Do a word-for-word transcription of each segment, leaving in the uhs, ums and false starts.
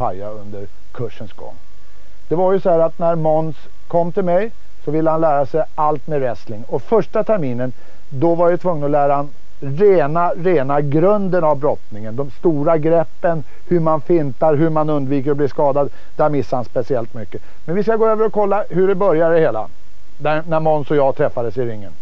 paja under kursens gång. Det var ju så här att när Måns kom till mig så ville han lära sig allt med wrestling. Och första terminen, då var jag tvungen att lära han rena, rena grunden av brottningen. De stora greppen, hur man fintar, hur man undviker att bli skadad. Där missade han speciellt mycket. Men vi ska gå över och kolla hur det började hela. Där, när Måns och jag träffades i ringen.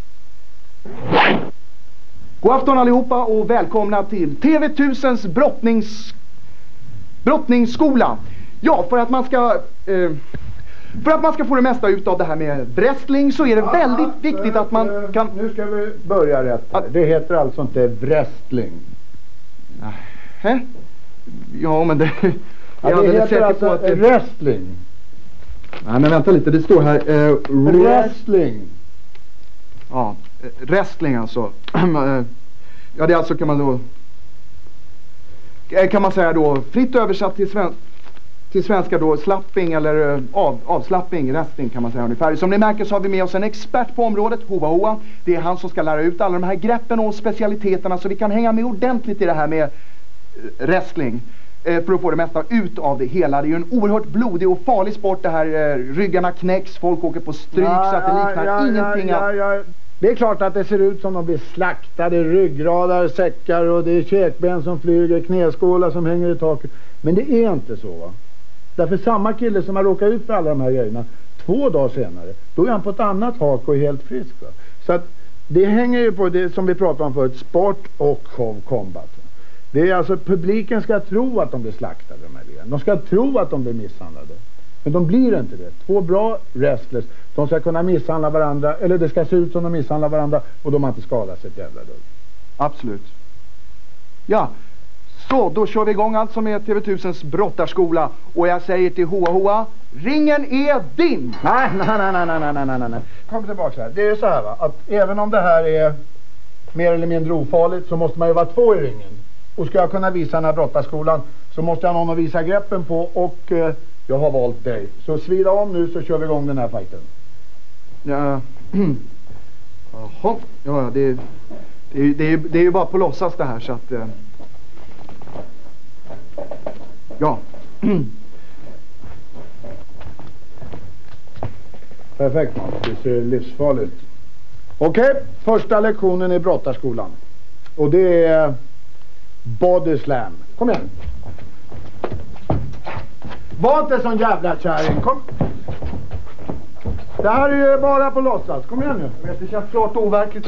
God afton allihopa och välkomna till T V tusens brottnings... brottningsskola. Ja, för att man ska... Eh, för att man ska få det mesta ut av det här med wrestling så är det väldigt ah, viktigt att man kan... Nu ska vi börja rätt här. Det heter alltså inte wrestling. Hä? Ja, men det... Ja, det heter alltså på att det... wrestling. Nej, men vänta lite. Det står här... Eh, wrestling. Ja, wrestling alltså. Ja, det alltså kan man då... Kan man säga då, fritt översatt till svenska... Till svenska då slapping eller av, avslappning, wrestling kan man säga ungefär. Som ni märker så har vi med oss en expert på området, Hova Hoa. Det är han som ska lära ut alla de här greppen och specialiteterna så vi kan hänga med ordentligt i det här med wrestling. Eh, för att få det mesta ut av det hela. Det är ju en oerhört blodig och farlig sport det här. Eh, ryggarna knäcks, folk åker på stryk ja, så att det liknar ja, ingenting. Ja, ja, ja. Det är klart att det ser ut som de blir slaktade, ryggradar, säckar och det är käkben som flyger, knäskålar som hänger i taket. Men det är inte så va? Därför samma kille som har råkat ut för alla de här grejerna två dagar senare, då är han på ett annat hak och är helt frisk va? Så att det hänger ju på det som vi pratade om förut, sport och show combat. Det är alltså, publiken ska tro att de blir slaktade de här grejerna. De ska tro att de blir misshandlade. Men de blir inte det. Två bra wrestlers, de ska kunna misshandla varandra, eller det ska se ut som de misshandlar varandra och de har inte skadat sig ett jävla dugg. Absolut. Ja. Så, då kör vi igång allt som är T V tusens brottarskola. Och jag säger till Hoa Hoa, ringen är din! Nej, nej, nej, nej, nej, nej, nej, nej. Kom tillbaka här. Det är så här va, att även om det här är mer eller mindre ofarligt så måste man ju vara två i ringen. Och ska jag kunna visa den här brottarskolan så måste jag ha någon att visa greppen på och eh, jag har valt dig. Så svida om nu så kör vi igång den här fighten. Ja, jaha, ja, det, det, är, det, är, det är ju bara på låtsas det här så att... Eh... Ja. Perfekt man, det ser livsfarligt. Okej, okay, första lektionen i brottarskolan. Och det är body slam. Kom igen. Var inte sån jävla kärring, kom. Det här är ju bara på låtsas, kom igen nu. Jag vet, det känns klart overkligt.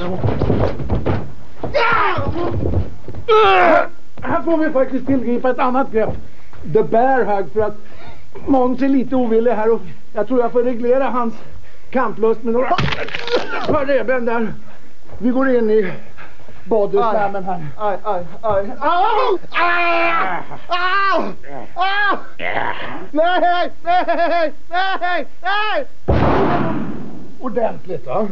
Här får vi faktiskt tillgripa ett annat grepp. The bear hug för att Måns är lite ovillig här och jag tror jag får reglera hans kamplust med några par reben där. Vi går in i bodyslammen här. Aj, aj, aj. Au! Au! Au! Au! Nej, nej, nej, nej! Ordentligt va?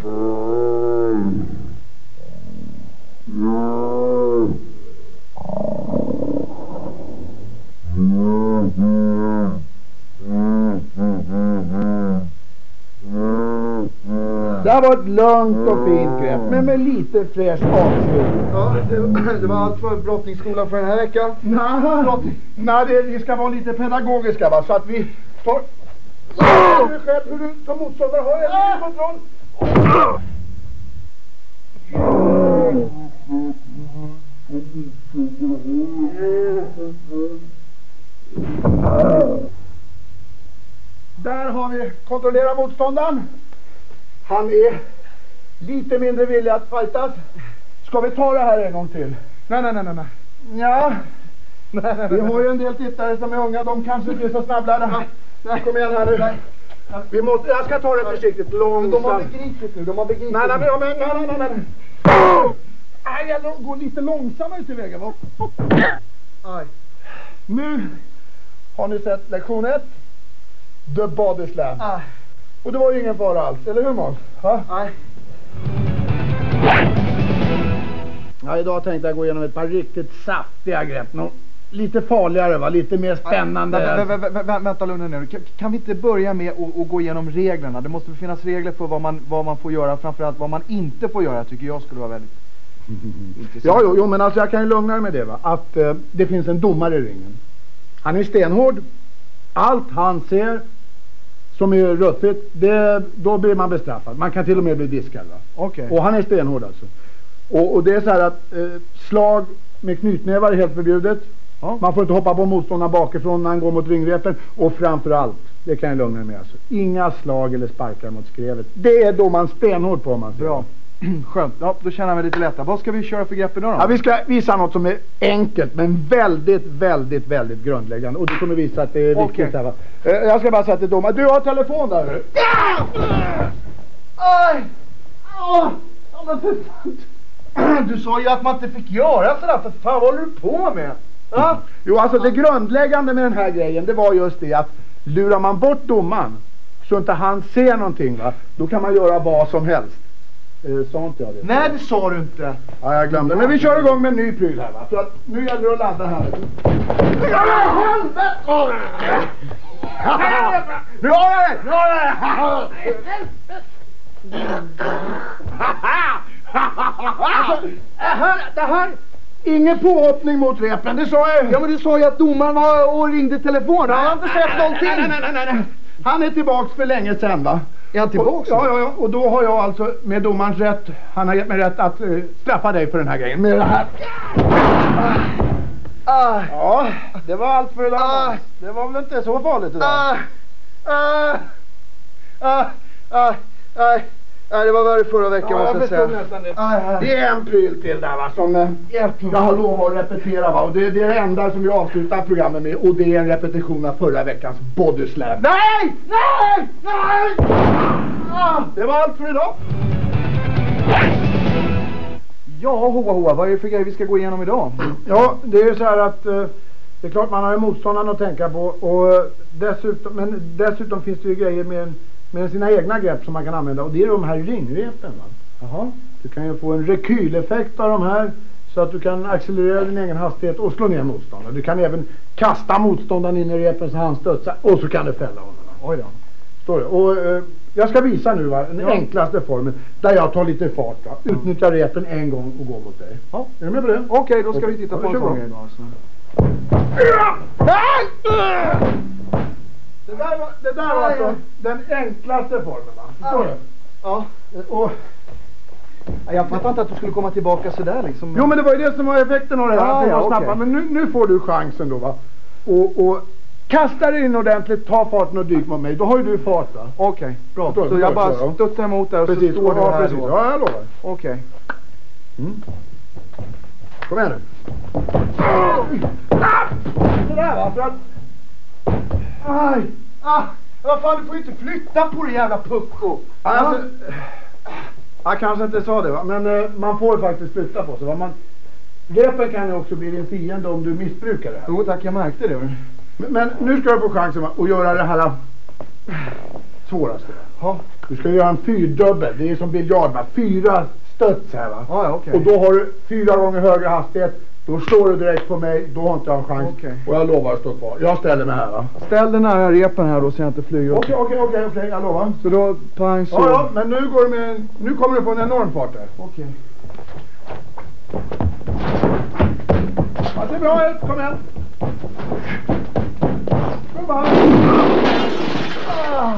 Det har varit lugnt och fint grepp, men med lite fräsch avslutning. Ja, det, det var allt för brottningsskolan för den här veckan. Nej, nej det, vi ska vara lite pedagogiska va, så att vi får... Du själv hur du som motståndare har en kontroll. Där har vi kontrollerat motståndaren. Han är lite mindre villig att fightas. Ska vi ta det här en gång till? Nej, nej, nej, nej. Ja. Nej, nej, nej, vi har ju en del tittare som är unga. De kanske inte är så snabblade. Nej. Kom igen här nu. Nej. Vi måste, jag ska ta det försiktigt. Långsamt. De har begripit nu. De har begripit. Nej, nej, nej, nej, nej, nej, nej. Aj, jag går lite långsammare tillväga va? Aj. Nu har ni sett lektion ett. The body slam. Aj. Och det var ju ingen fara alls, eller hur Måns? Nej. Ja, idag tänkte jag gå igenom ett par riktigt saftiga grepp. Nå, lite farligare va, lite mer spännande. Vä vä vä vä vänta Lundin nu. Kan, kan vi inte börja med att, att gå igenom reglerna? Det måste finnas regler för vad man, vad man får göra, framförallt vad man inte får göra, tycker jag skulle vara väldigt intressant. Ja, jo, jo, men alltså jag kan ju lugna dig med det va. Att eh, det finns en domare i ringen. Han är stenhård. Allt han ser som är ruffigt, det, då blir man bestraffad. Man kan till och med bli diskad. Okej. Och han är stenhård alltså. Och, och det är så här att eh, slag med knytnävar är helt förbjudet. Ja. Man får inte hoppa på motståndaren bakifrån när han går mot ringrepen. Och framförallt, det kan jag lugna er med alltså, inga slag eller sparkar mot skrevet. Det är då man stenhård på man. Bra. Skönt. Ja, då känner jag mig lite lättare. Vad ska vi köra för grepp idag då? Ja, vi ska visa något som är enkelt men väldigt, väldigt, väldigt grundläggande. Och du kommer visa att det är viktigt. Okej. Här, va? Eh, Jag ska bara säga till domaren. Du har telefon där. Hör du? Aj! Åh! Ja, men för fan. Du sa ju att man inte fick göra sådär. För fan, vad håller du på med? Ja? Jo, alltså det grundläggande med den här grejen, det var just det att lurar man bort domaren så inte han ser någonting, va, då kan man göra vad som helst. Eh, sa inte jag det? Nej, det sa du inte. Ja, jag glömde. Men vi kör igång med en ny pryl här, va? För att nu gäller det att ladda här. Nu har jag det! Nu har jag det! Det här... Ingen påhoppning mot repen, det sa jag. Ja, men du sa ju att domaren var och ringde telefon. Han har inte sett någonting. Nej, nej, nej, nej, nej. Han är tillbaks för länge sedan, va? Är han tillbaks? Och, ja, ja, ja. Och då har jag alltså med domarens rätt, han har gett mig rätt att uh, straffa dig för den här grejen. Med det här. Ah. Ja, det var allt för idag. Ah. Det var väl inte så farligt idag. Ah. Ah. Ah. Ah. Ah. Nej, det var värre förra veckan, Ja, jag måste jag förstår säga. nästan det. Aj, aj. Det är en pryl till där, va, som eh, jag har lov att repetera, va. Och det, det är det enda som vi avslutar programmet med. Och det är en repetition av förra veckans body slam. Nej! Nej! Nej! Ah, det var allt för idag. Ja, hoa hoa, vad är det för grejer vi ska gå igenom idag? Ja, det är ju så här att eh, det är klart man har ju motståndaren att tänka på. Och eh, dessutom, men dessutom finns det ju grejer med, med sina egna grepp som man kan använda. Och det är de här ringrepen, va. Jaha. Du kan ju få en rekyleffekt av de här så att du kan accelerera din egen hastighet och slå ner motståndaren. Du kan även kasta motståndaren in i repen så han studsar och så kan du fälla honom. Oj då. Står det. Och eh, jag ska visa nu, va, den Ja. enklaste formen där jag tar lite fart, va. Utnyttjar repen en gång och går mot dig. Ja. Är du med på det? Okej, då ska vi titta på Ja, en kör sån bra. grej då alltså. Nej! Det där var, det där var alltså den enklaste formen, va. Förstår du? Ja. Och, Ja, jag fattar inte att du skulle komma tillbaka sådär liksom. jo, men det var ju det som var effekten av det här. Ja, att det ja, var okej. snabbt. Men nu, nu får du chansen då, va. Och, och kasta dig in ordentligt, ta farten och dyk mot mig. Då har ju du fart, va. Okej, bra. Förstår du? Så jag Förstår du? bara studsar emot där och Precis, så står du ja, här precis. då. Ja, jag lovar. Okej. Mm. Kom igen nu. Sådär, va. För att... Aj! Ah! Vad fan, du får ju inte flytta på det jävla pucko! Alltså, jag kanske inte sa det, va? Men eh, man får faktiskt flytta på sig, va? Man, greppen kan ju också bli din fiende om du missbrukar det här. Jo tack, jag märkte det. Men, men nu ska du få chansen, va, att göra det här eh, svåraste. Ja, Du ska göra en fyrdubbel, det är som biljard, va? Fyra stöts här, va? ja, ja okej. Och då har du fyra gånger högre hastighet. Då slår du direkt på mig, då har inte jag en chans. Okej. Och jag lovar att stå kvar. Jag ställer mig här, va? Ställ den nära repen här då så jag inte flyger upp. Okej, okej, okej, okej, jag lovar. Så då, pang så. Ja, ja, men nu går det med, nu kommer du få en enorm fart där. Okej. Ja, det är bra, Ed. Kom igen. Kom igen. Ah.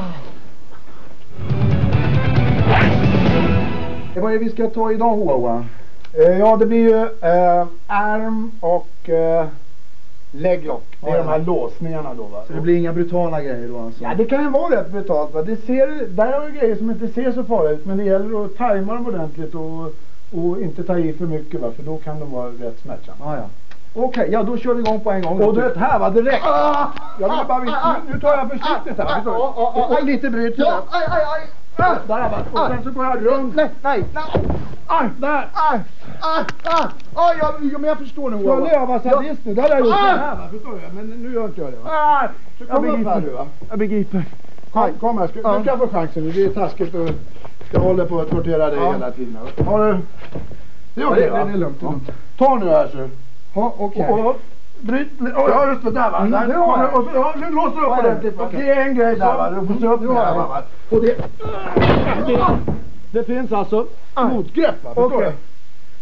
Vad är det vi ska ta idag, Hoa? Eh, ja, det blir ju eh, arm och eh, lägglock. Det är Ja, ja. de här låsningarna då, va? Så det blir inga brutala grejer då alltså? Ja, det kan ju vara rätt brutalt, va? Det ser, där har du grejer som inte ser så farligt ut, men det gäller att tajma dem ordentligt och, och inte ta i för mycket, va? För då kan de vara rätt smärtsamma. Ah, ja. Okej, ja då kör vi igång på en gång. Och du vet här, va? Direkt. Ah, jag vill bara visa, nu, nu tar jag försiktigt här. förstår du? Och, och lite bryt. Ja, aj, aj, aj! Ah, där, va? Och sen så går jag runt. Nej, nej, nej! Ah, där. Aj, aj, aj! Aj, ja, men jag förstår nu. Skulle jag vara sadist nu, då hade jag gjort Ah! det här, va? Förstår du? Men nu gör inte jag det, va? Aj! Så Jag kom upp här begriper. nu, va? Jag begriper. Kom, kom här, ska, Ja. du ska få chansen nu. Det är taskigt och jag håller på att tortera dig Ja. hela tiden. Har du... Det är Ja, okej, det- va? det är lugnt, det är lugnt. Ta nu här, så. Ja, okej. Och, och, bryt... Oh, ja, just det, där, va? Mm, Där, det har jag. och så, ja, nu låser du upp Ja, ordentligt, va? okej. Det är en grej där, va? Du får se upp Nu det har här, jag. va? Och det... Det, det finns alltså Aj. motgrepp, va? Förstår Okej.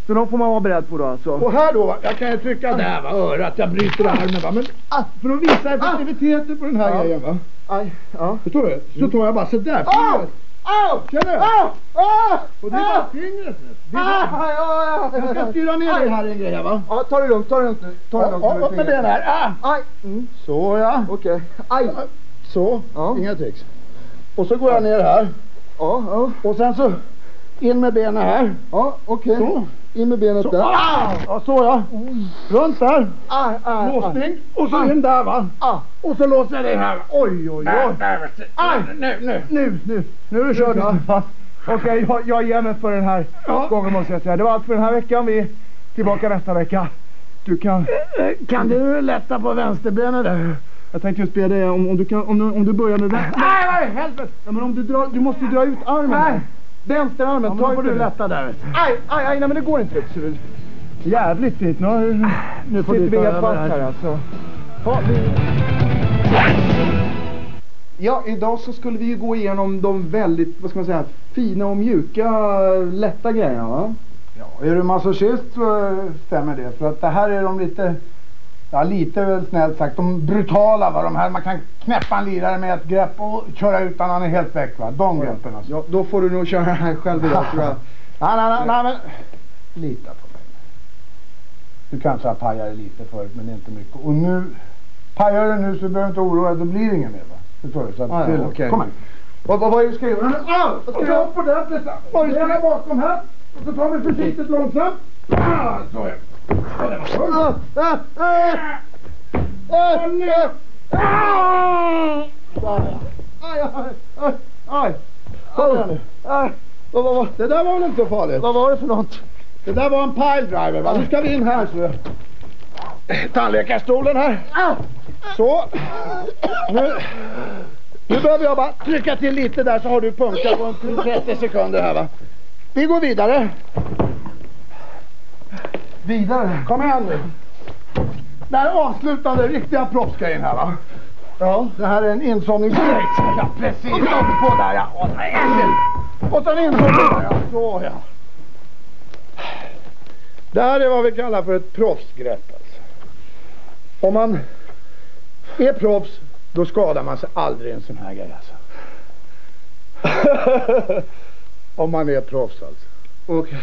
Så de får man vara beredd på då alltså. Och här då, va? Jag kan ju trycka där va, örat, jag bryter armen va. Men ah, för att visa effektiviteten på den här ja. grejen va. Aj, ja. Förstår du? Så tar jag bara så där. Au! Au! Känner du? Au! Au! Och det är bara fingret nu. Det är bara... Jag ska styra ner dig här en grej va. Ja, ta det lugnt, ta det lugnt nu. Ta det lugnt. Ja, upp med den här. Ah. Aj! Mm. Så ja. Okej. Okay. Aj! Så, ja. Inga tricks. Och så går jag ner här. Ja, ja. Och sen så in med benen här. Ja, okej. Okay. Så. In med benet så. där. Ah. Ja, så ja. Runt där. Ah, ah, låsning. Och så ah. in där va. Ah. Och så låser jag det här. Oj, oj, oj. Aj. Nu, nu, nu, nu. Nu är du körd. Ja. Okej, okay, jag, jag ger mig för den här ja. gången måste jag säga. Det var allt för den här veckan. Vi är tillbaka nästa vecka. Du kan... Kan du lätta på vänsterbenet där? Jag tänkte just be dig om, om, du, kan, om, du, om du börjar med vänster... Nej, nej, helvete! Ja, men om du drar... Du måste dra ut armen. Nej. Vänsterarmen, ja, ta får du lätta där. Aj, aj, aj, nej men det går inte. Så du... Jävligt fint. Nu, nu får sitter vi vi helt fast här, här alltså. Ja, vi... ja, idag så skulle vi ju gå igenom de väldigt, vad ska man säga, fina och mjuka, lätta grejerna va? Ja, är du masochist så stämmer det. För att det här är de lite, ja lite väl snällt sagt, de brutala va. De här man kan knäppa en lirare med ett grepp och köra utan han är helt väck va. De ja. greppen alltså. Ja, då får du nog köra här själv idag tror jag. nej, nej, nej, nej, men lita på mig. Du kanske har pajat lite förut men det är inte mycket. Och nu, pajar du nu så behöver du inte oroa dig, då blir det ingen mer va. Förstår du? Så att ah, ja, okay. Kom här. Vad, vad, vad är det du ska göra? Ah, vad ska jag upp på den plötsligt? Vad är det bakom här? Och så tar vi försiktigt långsamt. Ah, så är det. Ah, ah, ah. Ah, nej. Ah! Aj, aj, aj, aj. Aj. Aj. Vad, vad, vad? Det där var väl inte så farligt? Vad var det för något? Det där var en piledriver va? Nu ska vi in här så. Tandläkarstolen här. Så. Nu, nu behöver jag bara trycka till lite där så har du punkat på en trettio sekunder här va. Vi går vidare. Vidare? Kom igen nu. Det här är avslutande riktiga proffsgrejen här va. Ja. Det här är en insomningsgrej. Ja precis. Och på där ja. Och så en till. Och så en insomning där ja. Så ja. Det här är vad vi kallar för ett proffsgrepp alltså. Om man är proffs då skadar man sig aldrig i en sån här grej alltså. Om man är proffs alltså. Okej.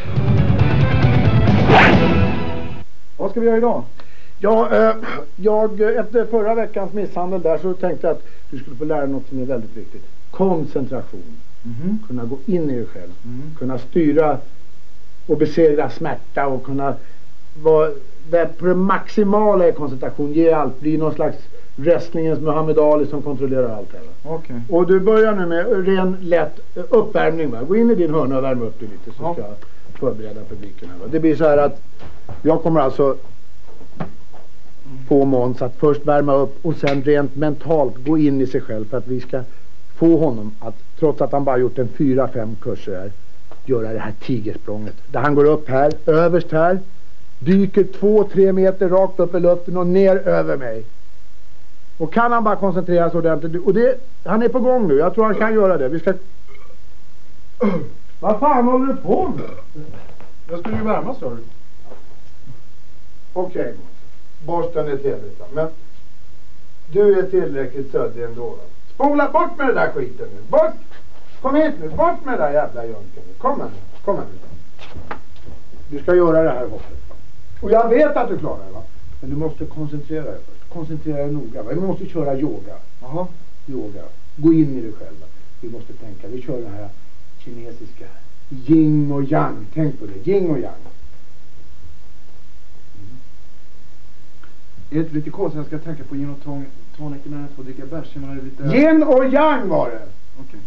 Vad ska vi göra idag? Ja, eh, jag, efter förra veckans misshandel där så tänkte jag att du skulle få lära något som är väldigt viktigt. Koncentration. Mm-hmm. Kunna gå in i dig själv. Mm. Kunna styra och besegra smärta och kunna vara där på det maximala i koncentration. Ge allt. Bli någon slags wrestlingens Muhammad Ali som kontrollerar allt här. Okay. Och du börjar nu med ren lätt uppvärmning. Va? Gå in i din hörna och värma upp dig lite så ja. ska jag förbereda publiken här. Va? Det blir så här att jag kommer alltså få Måns att först värma upp och sen rent mentalt gå in i sig själv för att vi ska få honom att, trots att han bara gjort en fyra, fem kurser här, göra det här tigersprånget. Där han går upp här, överst här, dyker två, tre meter rakt upp i luften och ner över mig. Och kan han bara koncentrera sig ordentligt, och det, han är på gång nu, jag tror han kan göra det. Vi ska... Vad fan håller du på med? Jag skulle ju värma så. Okej. Okay. Borsten är trevligt, men du är tillräckligt söddig ändå. Va? Spola bort med det där skiten nu. Bort! Kom hit nu, bort med det där jävla jönken. Kom här nu, kom här nu. Du ska göra det här hoppet. Och jag vet att du klarar det va. Men du måste koncentrera dig först. Koncentrera dig noga va. Vi måste köra yoga. Jaha, yoga. Gå in i dig själv. Va? Vi måste tänka, vi kör det här kinesiska. Yin och yang, tänk på det. Yin och yang. Är det lite konstigt att jag ska tänka på gin och ton tonic när jag får dricka bärs? Jag är lite... Yin och yang var det! Okej.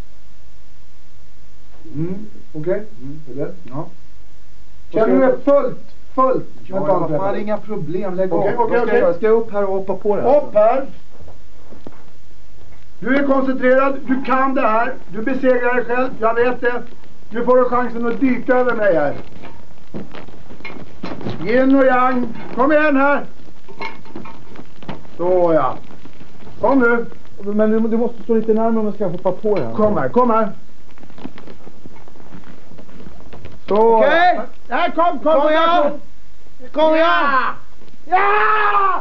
Okay. Mm, okej? Okay. Mm. Är det? Ja. Känner du det fullt? Fullt? Ja, jag har inga problem. Lägg okay, av. Okay, okay. Jag ska upp här och hoppa på det. Hopp här! Du är koncentrerad, du kan det här. Du besegrar dig själv, jag vet det. Nu får du chansen att dyka över mig här. Yin och yang. Kom igen här. Så ja. Kom nu. Men du, du måste stå lite närmare om jag ska hoppa på det. Kom här, kom här. Så. Okej. Okay. Nej, kom, kom! Kom igen! Kom igen! Ja!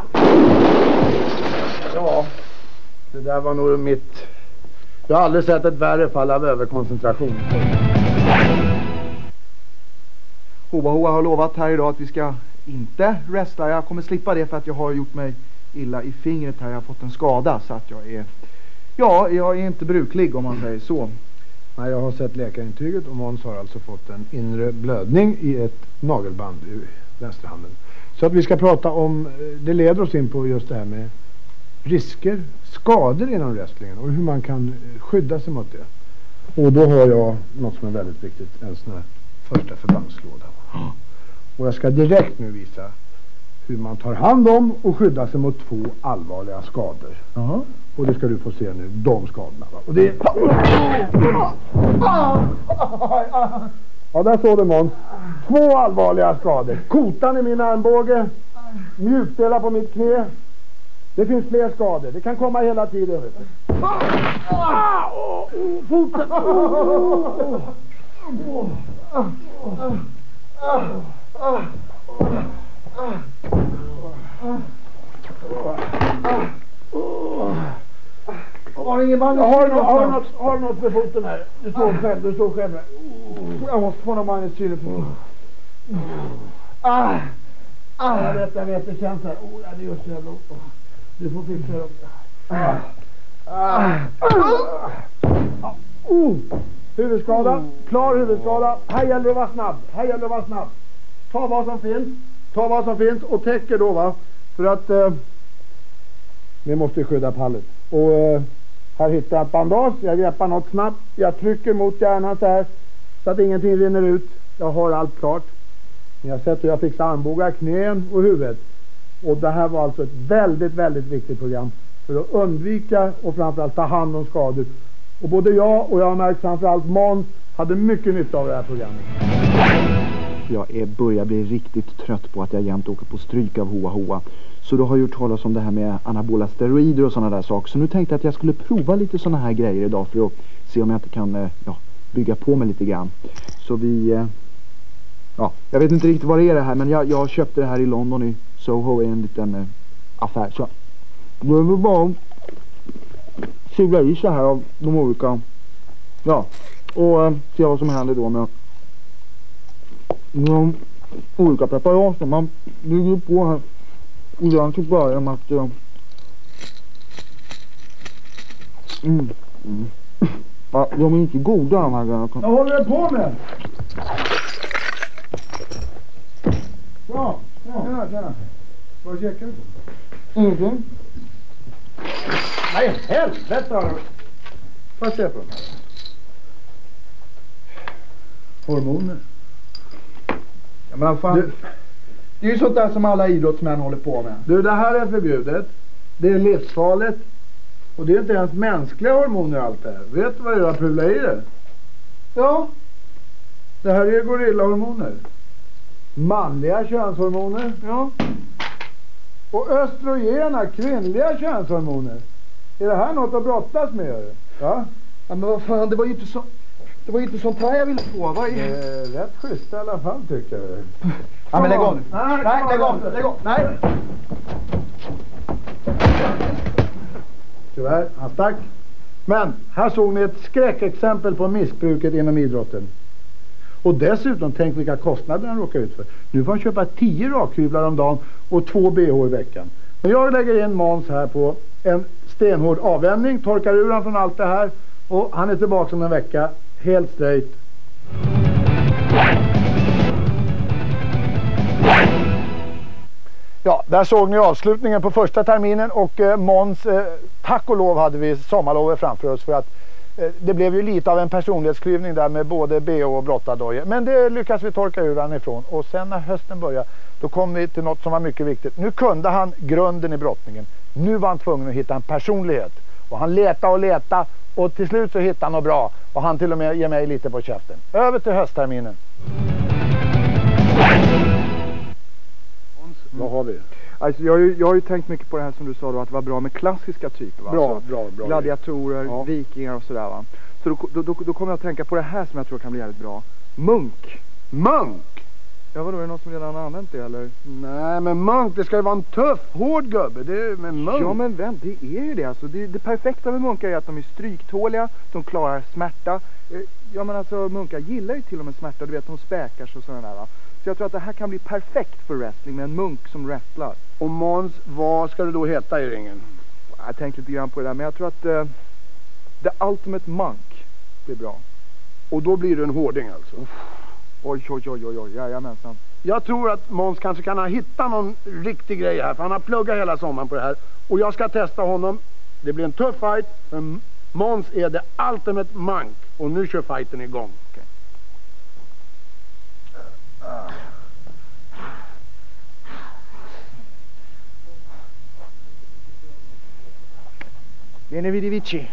Ja, det där var nog mitt... Jag har aldrig sett ett värre fall av överkoncentration. Hoa Hoa har lovat här idag att vi ska inte resta. Jag kommer slippa det för att jag har gjort mig illa i fingret här. Jag har fått en skada så att jag är... Ja, jag är inte bruklig om man säger så. Nej, jag har sett läkarintyget och Måns har alltså fått en inre blödning i ett nagelband i vänsterhanden. Så att vi ska prata om, det leder oss in på just det här med risker, skador inom wrestlingen och hur man kan skydda sig mot det. Och då har jag något som är väldigt viktigt, en sån här första förbandslåda. Och jag ska direkt nu visa hur man tar hand om och skyddar sig mot två allvarliga skador. Uh-huh. Och det ska du få se nu, de skadorna. Va? Och det är... Ja, där såg du Måns. Två allvarliga skador. Kotan i min armbåge. Mjukdelar på mitt knä. Det finns fler skador. Det kan komma hela tiden. Vet du. Foten. Har ingen man? Har du något, har något för foten här? Du står själv, du står själv. Jag måste få någon Magnus Tyle för foten. Ah! Ah! Jag vet, jag vet, det känns här. Oh, det gör så jävla ont. Du får fixa dem. Ah! Ah! Ah! Oh! Huvudskada, klar huvudskada. Här gäller det att vara snabb. Här gäller det att vara snabb. Ta vad som finns. Ta vad som finns och täcker då, va? För att eh, vi måste skydda pallet. Och eh, här hittar jag ett bandage. Jag greppar något snabbt. Jag trycker mot hjärnan så här. Så att ingenting rinner ut. Jag har allt klart. Ni har sett hur jag fixar armbågar, knän och huvudet. Och det här var alltså ett väldigt, väldigt viktigt program. För att undvika och framförallt ta hand om skador. Och både jag och jag har märkt framförallt Måns hade mycket nytta av det här programmet. Jag är, börjar bli riktigt trött på att jag jämt åker på stryk av Hoa Hoa. Så då har jag gjort talas om det här med anabola steroider och sådana där saker. Så nu tänkte jag att jag skulle prova lite sådana här grejer idag för att se om jag inte kan ja, bygga på mig lite grann. Så vi... Ja, jag vet inte riktigt vad det är det här, men jag, jag köpte det här i London i Soho i en liten eh, affär. Så då är det bara sugla i så här av de olika... Ja, och eh, se vad som händer då med de olika preparaten. Man bygger på här ordentligt bara med att... Uh, mm, mm. Ja, de är inte goda de här grejerna. Vad håller du på med? Ja, ja. Tjena, tjena. Vad käkar du? Ingenting. Nej, helvete har du. Vad ser jag på? Hormoner. Ja, men fan. Du, det är ju sånt där som alla idrottsmän håller på med. Du, det här är förbjudet. Det är livsfarligt. Och det är inte ens mänskliga hormoner allt det här. Vet du vad det är att pula i det? Ja. Det här är gorillahormoner. Manliga könshormoner. Ja. Och östrogena, kvinnliga könshormoner. Är det här något att brottas med? Ja? Ja, men vad fan, det var ju inte så... Det var ju inte sånt här jag ville få. Vad är... Det är rätt schysst i alla fall, tycker jag. Ja, men lägg av nu. Nej, Nej, lägg av nu. Lägg av. Nej. Tyvärr, han stack. Men här såg ni ett skräckexempel på missbruket inom idrotten. Och dessutom, tänk vilka kostnader han råkar ut för. Nu får han köpa tio rakhyvlar om dagen och två B H i veckan. Men jag lägger in Måns här på en stenhård avvändning, torkar ur han från allt det här och han är tillbaka om en vecka, helt straight. Ja, där såg ni avslutningen på första terminen och eh, Måns, eh, tack och lov hade vi sommarlovet framför oss för att eh, det blev ju lite av en personlighetsklyvning där med både B H och brottardojor. Men det lyckas vi torka ur han ifrån och sen när hösten började då kom vi till något som var mycket viktigt. Nu kunde han grunden i brottningen. Nu var han tvungen att hitta en personlighet och han letade och letade och till slut så hittade han något bra och han till och med ger mig lite på käften. Över till höstterminen. Vad har vi? Alltså, jag, har ju, jag har ju tänkt mycket på det här som du sa då, att det var bra med klassiska typer, va? Bra, alltså, bra, bra. Gladiatorer, ja. Vikingar och sådär, va? Så då, då, då, då kommer jag att tänka på det här som jag tror kan bli jävligt bra. Munk! Munk? Ja, vadå, är det någon som redan har använt det eller? Nej, men munk, det ska ju vara en tuff, hård gubbe. Det är med munk. Ja, men vem, det är ju det alltså. Det, det perfekta med munkar är att de är stryktåliga, de klarar smärta. Ja, men alltså munkar gillar ju till och med smärta, du vet, de späkar sig och sådana där, va? Så jag tror att det här kan bli perfekt för wrestling med en munk som wrestlar. Och Måns, vad ska du då heta i ringen? Jag tänkte lite grann på det där, men jag tror att uh, The Ultimate Monk blir bra. Och då blir du en hårding alltså? Uff. Oj, oj, oj, oj, oj, jajamensan. Jag tror att Måns kanske kan ha hittat någon riktig grej här, för han har pluggat hela sommaren på det här. Och jag ska testa honom. Det blir en tuff fight, för Måns är The Ultimate Monk. Och nu kör fighten igång. Okay. Uh. Vieni vidi vici.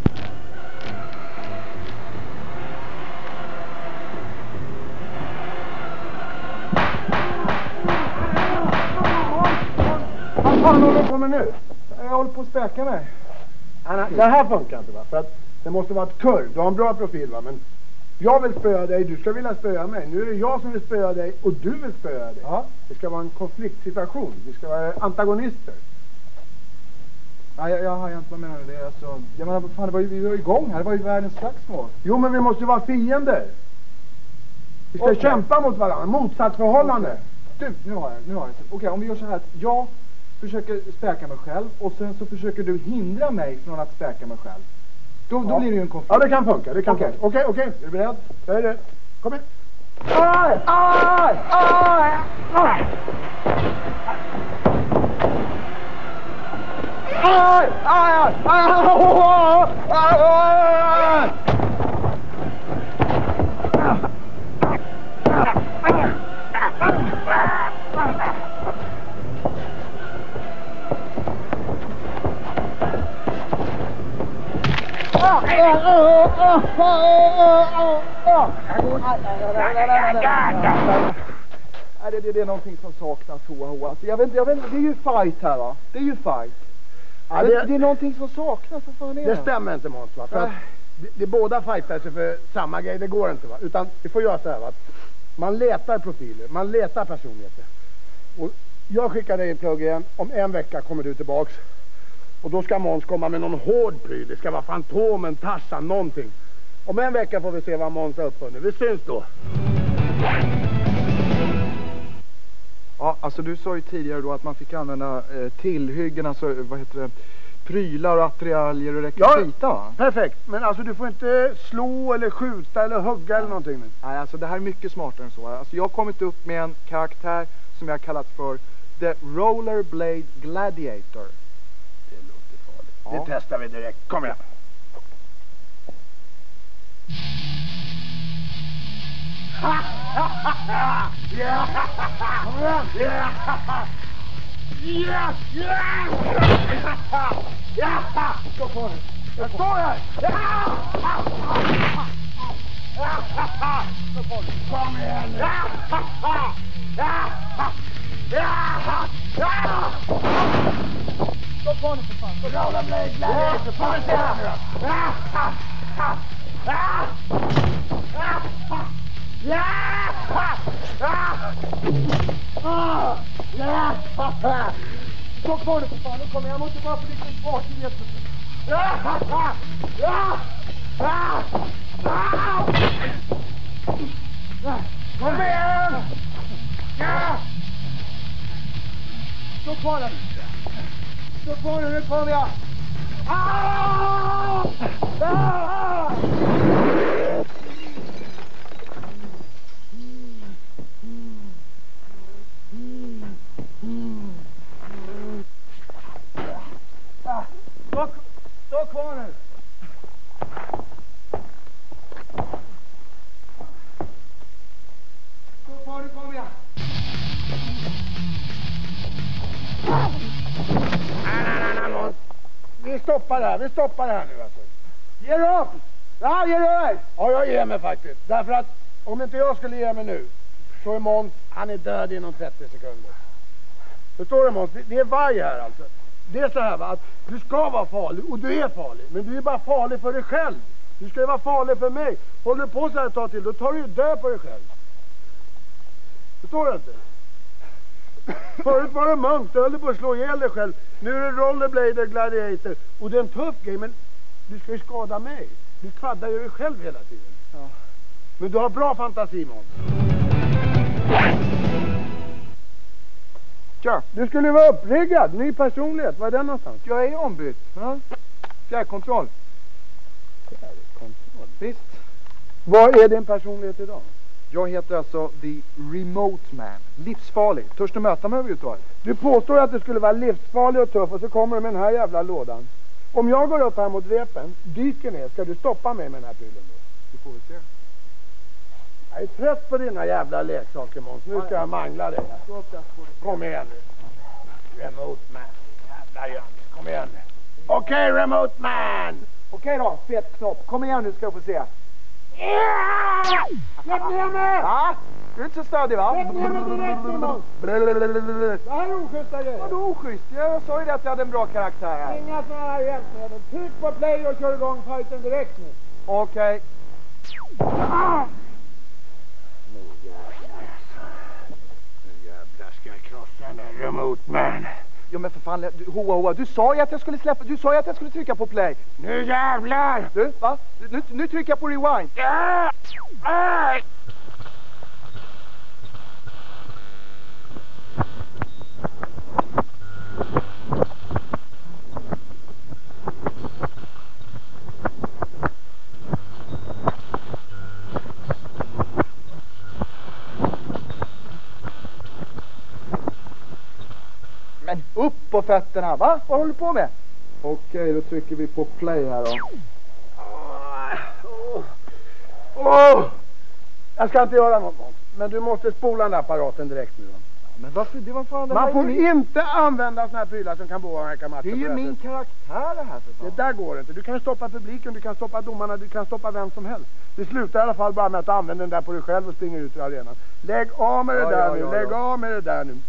Vad fan håller du på med nu? Jag håller på att späka mig. Anna, det här funkar inte, va? För att det måste vara ett kurv. Du har en bra profil, va? Men jag vill spöa dig, du ska vilja spöa mig. Nu är det jag som vill spöa dig och du vill spöa dig. Ja. Det ska vara en konfliktsituation. Vi ska vara antagonister. Ja, jag, jag har inte vad menar du det. Alltså, jag menar, fan, det var ju, vi var igång här. Det var ju världens slagsmål. Jo, men vi måste ju vara fiender. Vi ska Okay. kämpa mot varandra. Motsatsförhållande. Okay. Du, nu har jag, nu har jag. Okej, okay, om vi gör så här att jag försöker späka mig själv och sen så försöker du hindra mig från att späka mig själv. Då, Ja. då blir det ju en konflikt. Ja, det kan funka. Det kan Okej. funka. Okej, okej. Är du beredd? Jag är det. Kom igen. Aj! Aj! Aj! Aj! Aj! Aj! Aj! Aj! Det, det, det är någonting som saknas, hoa, hoa. Alltså, jag vet, jag vet, det är ju fight här, va? Det är ju fight. Ja, det, det, det är någonting som saknas, vad fan är det? det stämmer inte, Måns, va? För att det, det båda fightar sig för samma grej, det går inte, va? Utan vi får göra så här, va? Man letar profiler, man letar personligheter. Och jag skickar dig en plugg igen. Om en vecka kommer du tillbaks. Och då ska Måns komma med någon hård pryl. Det ska vara Fantomen, Tarzan, någonting. Om en vecka får vi se vad Måns har uppfunnit. Vi syns då. Ja, alltså du sa ju tidigare då att man fick använda eh, tillhyggen, alltså vad heter det, prylar och attiraljer och rekvisita, Ja, va? perfekt. Men alltså du får inte slå eller skjuta eller hugga eller någonting nu. Nej, alltså det här är mycket smartare än så. Alltså jag har kommit upp med en karaktär som jag har kallat för The Rollerblade Gladiator. Det låter farligt. Ja. Det testar vi direkt. Kom igen. Jag står här! Kom igen nu! Stopp honom för fan! Rollerblade Gladiator! Får vi se här nu då! Stopp honom för fan! Nu kommer jag, jag måste bara få lite fart i det. Kom igen! Stopp honom! Stopp honom, nu kommer jag! Ah! Ah! Stå, stå kvar nu! Stå kvar, nu kommer jag! Nej, nej, nej, Måns. Vi stoppar det här, vi stoppar det här nu alltså. Ge dig upp! Ja, ge dig! Ja, jag ger mig faktiskt. Därför att om inte jag skulle ge mig nu så är Måns, han är död inom trettio sekunder. Förstår du, Måns? Det är varg här alltså. Det är så här, va, att du ska vara farlig och du är farlig. Men du är bara farlig för dig själv. Du ska ju vara farlig för mig. Håller du på så här ett tag till, då tar du ju död på dig själv. Förstår du inte? Förut var det munk, du höll på att slå ihjäl dig själv. Nu är det rollerblader, gladiator. Och det är en tuff grej, men du ska ju skada mig. Du kvaddar ju dig själv hela tiden. Ja. Men du har bra fantasi, Måns. Tja. Du skulle ju vara uppriggad, ny personlighet. Var är den någonstans? Jag är ombytt. Ja. Fjärrkontroll. Fjärrkontroll? Visst. Vad är din personlighet idag? Jag heter alltså The Remote Man. Livsfarlig. Törs du möta mig överhuvudtaget? Du påstår att du skulle vara livsfarlig och tuff och så kommer du med den här jävla lådan. Om jag går upp här mot repen, dyker ner, ska du stoppa mig med den här prylen då? Du får väl se. Jag är trött på dina jävla leksaker, Måns. Nu ska jag mangla dig. Kom igen nu. Remote Man. Jävla Jöns. Kom igen nu. Okej, okay, Remote Man. Okej då, fet knopp. Kom igen nu ska jag få se. Yeah! Släpp ner mig! Va? Du är inte så stödig va? Släpp ner mig direkt nu, Måns. Det här är oschyssta grejer. Vadå oschysst? Jag sa ju det att jag hade en bra karaktär här. Inga sådana här hjälpmedel. Tryck på play och kör igång fighten direkt nu. Okej. Okay. Ah! Nu jävlar. Nu jävlar ska jag krossa den där Remote Man. Jo men för fan, du, hoa hoa, du sa ju att jag skulle släppa, du sa ju att jag skulle trycka på play. Nu jävlar! Du, va? Nu, nu trycker jag på rewind. Ah! Ah! Men upp på fötterna, va? Vad håller du på med? Okej, då trycker vi på play här då. Åh! Oh. Oh. Jag ska inte göra något, men du måste spola den där apparaten direkt nu. Men varför? Det var fan det Man här får min... inte använda såna här prylar som kan påverka matchen. Det är ju min karaktär det här för fan. Det där går inte. Du kan stoppa publiken, du kan stoppa domarna, du kan stoppa vem som helst. Det slutar i alla fall bara med att du använder den där på dig själv och springer ut ur arenan. Lägg av med det ja, där ja, nu, ja, lägg ja. av med det där nu.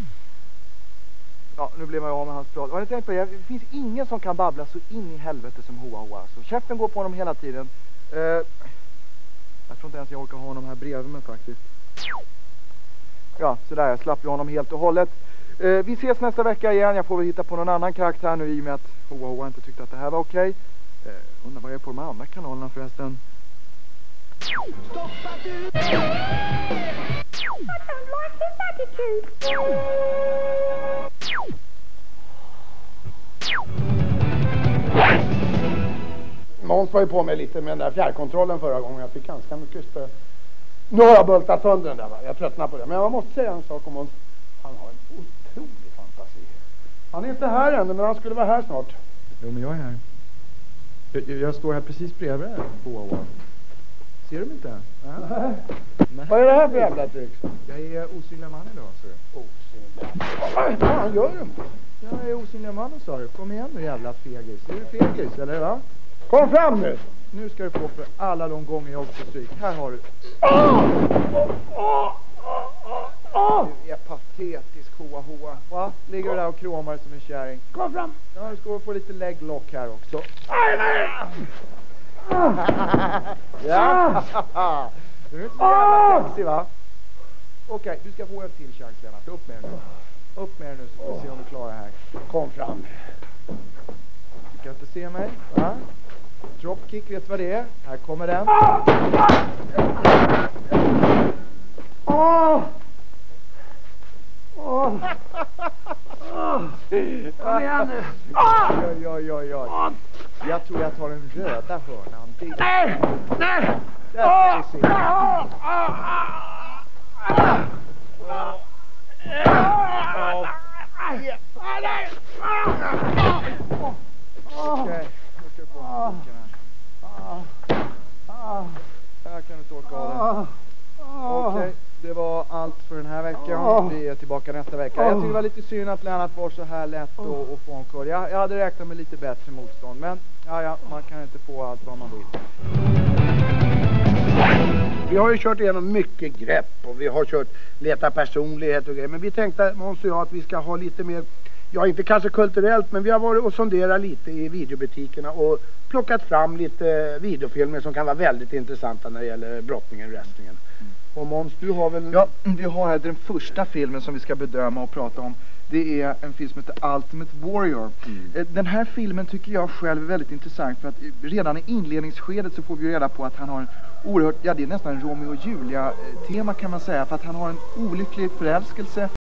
Ja, nu blir man ju av med hans prat. Har ni tänkt på det? Det finns ingen som kan babbla så in i helvete som Hoa Hoa. Så käften går på honom hela tiden. Uh, jag tror inte ens jag orkar ha honom här bredvid mig faktiskt. Ja, sådär. Jag slapp ju honom helt och hållet. Uh, vi ses nästa vecka igen. Jag får väl hitta på någon annan karaktär nu i och med att Hoa Hoa inte tyckte att det här var okej. Okay. Uh, undrar vad jag är på de andra kanalerna förresten. Stoppa du! I don't like this attitude. Måns var ju på mig lite med den där fjärrkontrollen förra gången. Jag fick ganska mycket spö. Nu har jag bultat sönder den där, va? Jag tröttnar på det. Men jag måste säga en sak om Måns. Han har en otrolig fantasi. Han är inte här ännu, men han skulle vara här snart. Jo, men jag är här. Jag, jag står här precis bredvid här. Wow. Ser du mig inte? Ja. Nej. Vad är det här för jävla tryck? Jag är osynliga man idag, så du. Osynliga? Vad fan gör du? Jag är osynliga mannen, sa du. Kom igen nu, jävla fegis. Är du fegis, eller va? Kom fram nu! Nu ska du få för alla de gånger jag åkte stryk. Här har du. Oh! Oh! Oh! Du är patetisk, hoa hoa. Va? Ligger du där och kråmar som en kärring? Kom fram! Ja, du ska få lite lägglock här också. Aj, nej! Ja! Du är inte så jävla kaxig, va? Okej, du ska få en till chans, Lennart. Upp med den nu. Upp med den nu så får vi se om du klarar det här. Kom fram. Du kan inte se mig, va? Dropkick, vet vad det är? Här kommer den. Åh! Åh! Kom igen nu! Oj, oj, oj, oj. Jag tror jag tar den röda hörnan. Det... Nej! Nej! Där ska vi se. Okej, nu ska du få musiken här. Här kan du inte orka av det. Okej, det var allt för den här veckan. Vi är tillbaka nästa vecka. Jag tycker det var lite synd att Lennart var så här lätt att, att få en kull. Jag, jag hade räknat med lite bättre motstånd. Men ja, ja, man kan inte få allt vad man vill. Vi har ju kört igenom mycket grepp och vi har kört leta personlighet och grejer. Men vi tänkte, Måns och jag, att vi ska ha lite mer, ja inte kanske kulturellt, men vi har varit och sonderat lite i videobutikerna och plockat fram lite videofilmer som kan vara väldigt intressanta när det gäller brottningen och wrestlingen. Mm. Och Måns, du har väl... Ja, vi har här den första filmen som vi ska bedöma och prata om. Det är en film som heter Ultimate Warrior. Mm. Den här filmen tycker jag själv är väldigt intressant för att redan i inledningsskedet så får vi reda på att han har en oerhört, ja det är nästan en Romeo och Julia tema kan man säga, för att han har en olycklig förälskelse